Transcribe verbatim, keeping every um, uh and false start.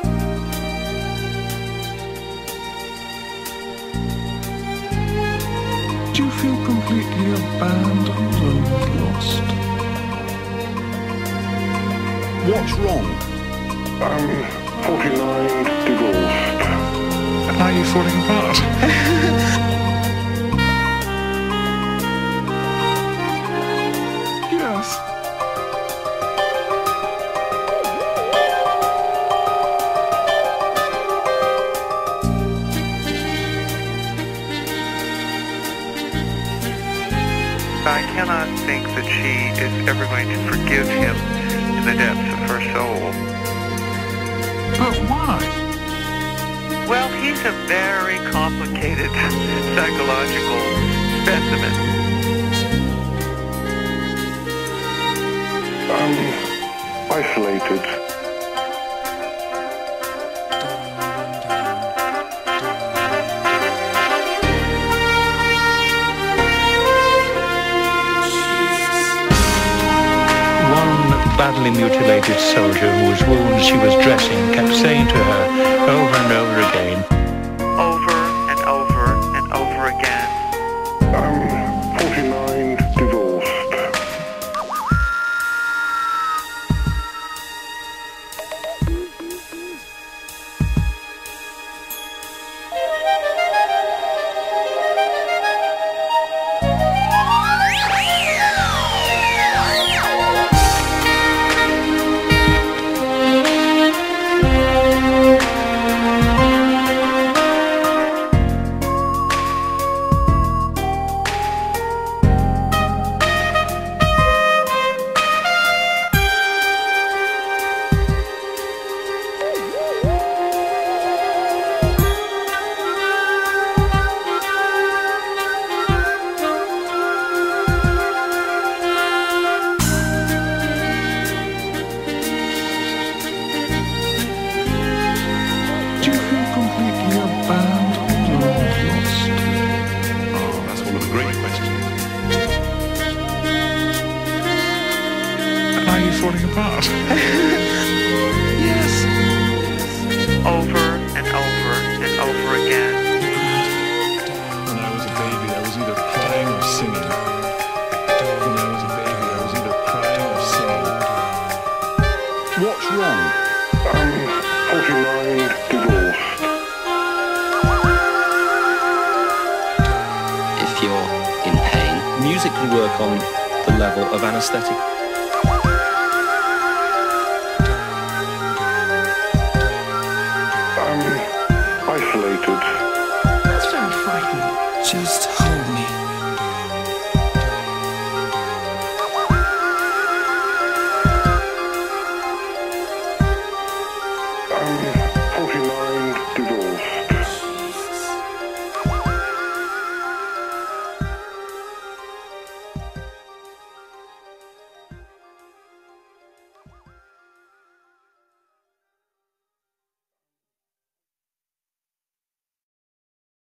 Do you feel completely abandoned and lost? What's wrong? I'm forty-nine, divorced. And are you falling apart? Yes. I cannot think that she is ever going to forgive him in the depths of her soul. But why? Well, he's a very complicated psychological specimen. I'm isolated. Badly mutilated soldier whose wounds she was dressing kept saying to her over and over again, Over and over and over again. I'm forty-nine, divorced. Do you feel completely abandoned and lost? Oh, that's one of the great questions. And are you falling apart? Yes. Over and over and over again. When I was a baby, I was either crying or singing. When I was a baby, I was either crying or singing. What's wrong? I'm forty-nine, divorced. If you're in pain, music can work on the level of anesthetic. I'm isolated. That's very frightening. Just